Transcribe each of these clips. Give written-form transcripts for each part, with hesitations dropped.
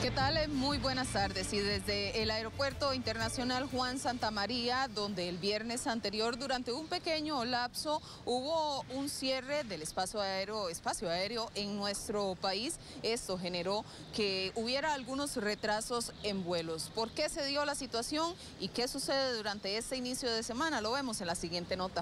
¿Qué tal? Muy buenas tardes. Y desde el Aeropuerto Internacional Juan Santamaría, donde el viernes anterior, durante un pequeño lapso, hubo un cierre del espacio aéreo en nuestro país. Esto generó que hubiera algunos retrasos en vuelos. ¿Por qué se dio la situación y qué sucede durante este inicio de semana? Lo vemos en la siguiente nota.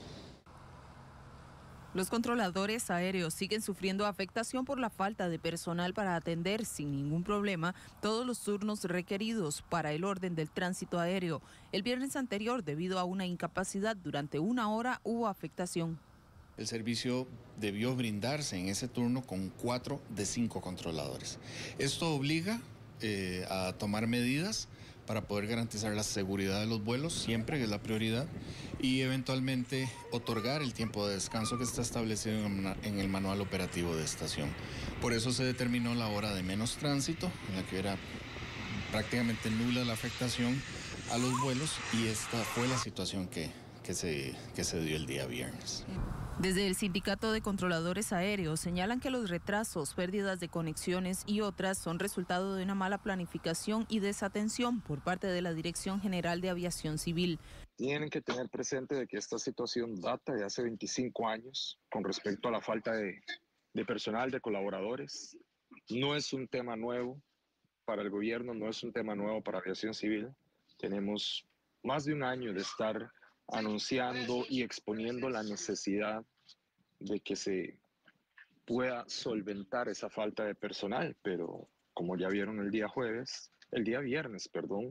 Los controladores aéreos siguen sufriendo afectación por la falta de personal para atender sin ningún problema todos los turnos requeridos para el orden del tránsito aéreo. El viernes anterior, debido a una incapacidad durante una hora, hubo afectación. El servicio debió brindarse en ese turno con 4 de 5 controladores. Esto obliga a tomar medidas para poder garantizar la seguridad de los vuelos, siempre que es la prioridad, y eventualmente otorgar el tiempo de descanso que está establecido en el manual operativo de estación. Por eso se determinó la hora de menos tránsito, en la que era prácticamente nula la afectación a los vuelos, y esta fue la situación que se dio el día viernes. Desde el Sindicato de Controladores Aéreos señalan que los retrasos, pérdidas de conexiones y otras son resultado de una mala planificación y desatención por parte de la Dirección General de Aviación Civil. Tienen que tener presente de que esta situación data de hace 25 años con respecto a la falta de personal, de colaboradores. No es un tema nuevo para el gobierno, no es un tema nuevo para Aviación Civil. Tenemos más de un año de estar anunciando y exponiendo la necesidad de que se pueda solventar esa falta de personal, pero como ya vieron el día viernes,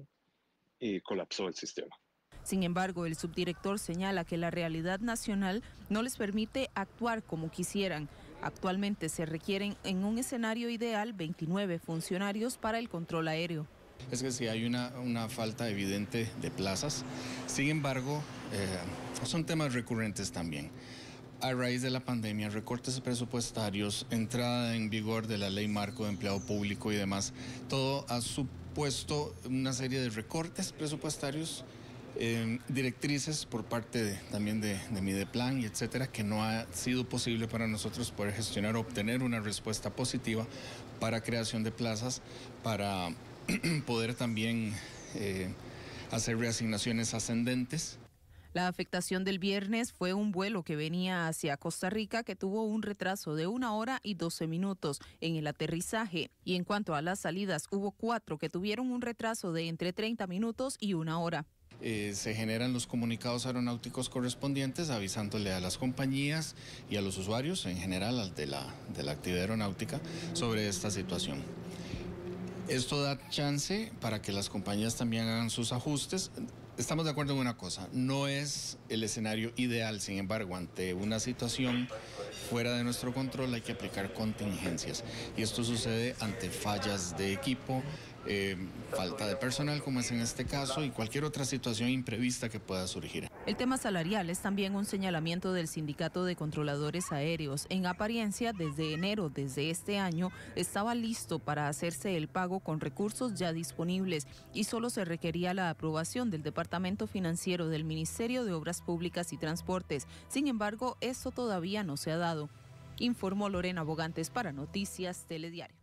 colapsó el sistema. Sin embargo, el subdirector señala que la realidad nacional no les permite actuar como quisieran. Actualmente se requieren, en un escenario ideal, 29 funcionarios para el control aéreo. Es que sí hay una falta evidente de plazas. Sin embargo, son temas recurrentes también. A raíz de la pandemia, recortes presupuestarios, entrada en vigor de la Ley Marco de Empleado Público y demás, todo ha supuesto una serie de recortes presupuestarios, directrices por parte también de Mideplan y etcétera, que no ha sido posible para nosotros poder gestionar o obtener una respuesta positiva para creación de plazas, para poder también hacer reasignaciones ascendentes. La afectación del viernes fue un vuelo que venía hacia Costa Rica que tuvo un retraso de 1 hora y 12 minutos en el aterrizaje. Y en cuanto a las salidas, hubo 4 que tuvieron un retraso de entre 30 minutos y 1 hora. Se generan los comunicados aeronáuticos correspondientes avisándole a las compañías y a los usuarios en general de la actividad aeronáutica sobre esta situación. Esto da chance para que las compañías también hagan sus ajustes. Estamos de acuerdo en una cosa, no es el escenario ideal, sin embargo, ante una situación fuera de nuestro control hay que aplicar contingencias. Y esto sucede ante fallas de equipo, falta de personal, como es en este caso, y cualquier otra situación imprevista que pueda surgir. El tema salarial es también un señalamiento del Sindicato de Controladores Aéreos. En apariencia, desde enero de este año, estaba listo para hacerse el pago con recursos ya disponibles y solo se requería la aprobación del Departamento Financiero del Ministerio de Obras Públicas y Transportes. Sin embargo, esto todavía no se ha dado. Informó Lorena Bogantes para Noticias Telediario.